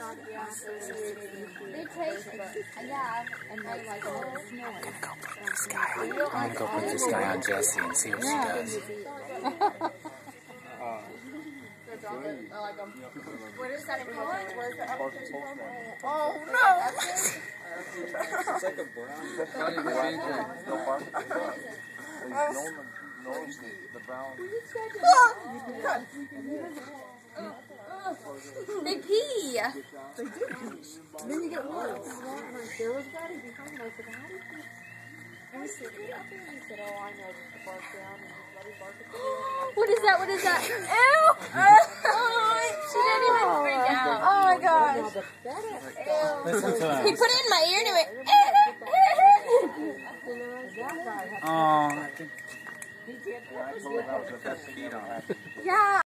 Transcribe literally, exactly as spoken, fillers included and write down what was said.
They taste, yeah, and they like a little snowy. I'm gonna go put this guy on Jessie and see what she does. What is that in Poland? Where's the application from? Oh no! It's like a brown. How did they change it? No bark. No one knows the brown. They pee. They do. Then you get worse. There was Daddy behind me. I said, how did you? I said, he said, oh, I know just the bark down and just let it bark at the What is that? What is that? Ew! She didn't even freak out. Oh my gosh. Listen to him. He put it in my ear and it went. Oh. Yeah, I told her that was the best feed on. Yeah.